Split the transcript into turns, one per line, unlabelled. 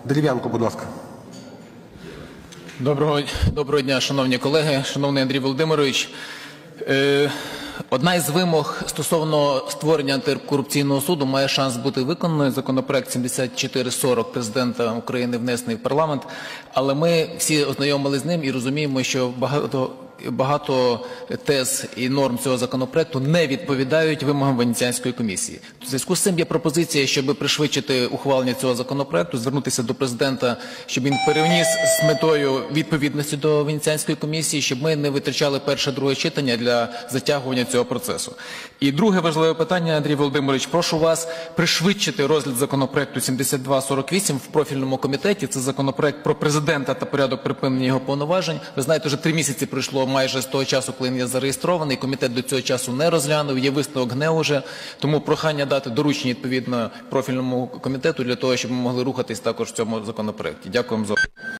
Дерев'янко, будь ласка.
Доброго дня, шановні колеги, шановний Андрій Володимирович. Одна із вимог стосовно створення антикорупційного суду має шанс бути виконаною. Законопроект 7440 Президента України внесений в парламент, але ми всі ознайомилися з ним і розуміємо, що багато тез і норм цього законопроекту не відповідають вимогам Венеціанської комісії. У зв'язку з цим є пропозиція, щоб пришвидшити ухвалення цього законопроекту, звернутися до Президента, щоб він перевніс з метою відповідності до Венеціанської комісії, щоб ми не витрачали перше-друге читання для затягування цього процесу. І друге важливе питання, Андрій Володимирович, прошу вас пришвидшити розгляд законопроекту 7248 в профільному комітеті. Це законопроект про Президента та порядок припинення його повноважень. Ви знаєте, вже 3 місяці пройшло майже з того часу, коли він є зареєстрований, комітет до цього часу не розглянув, є висновок ГНЕУ вже, тому прохання дати доручення відповідно профільному комітету для того, щоб ми могли рухатись також в цьому законопроекті. Дякуємо за